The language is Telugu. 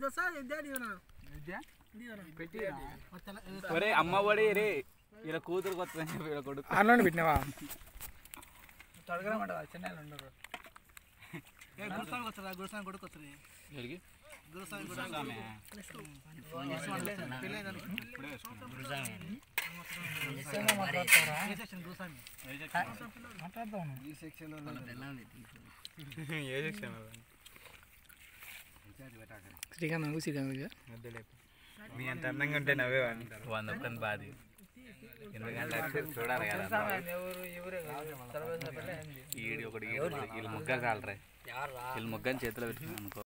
ఒరే అమ్మ ఒడి రే ఇలా కూతురు కొత్తదని చెప్పి ఇలా కొడుకు అన్నండి పెట్టినావా శ్రీకాంత్ శ్రీకాంత్ మీ అంత అందంగా ఉంటే నవ్వే వంద బాధ ఎందుకంటే చూడాలి కదా ఈడి ఒకటి వీళ్ళు ముగ్గురు కాలరే వీళ్ళు ముగ్గురు చేతిలో పెట్టుకున్నాను అనుకో